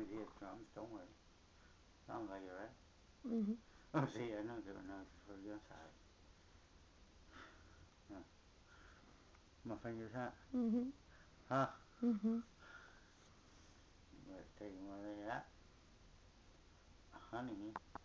idea, Trump, don't worry. Sounds like it, right? Mhm. Oh, see, I know for your side. Yeah. My fingers hot. Mhm. Huh? Mhm. Let's take one of that. Honey.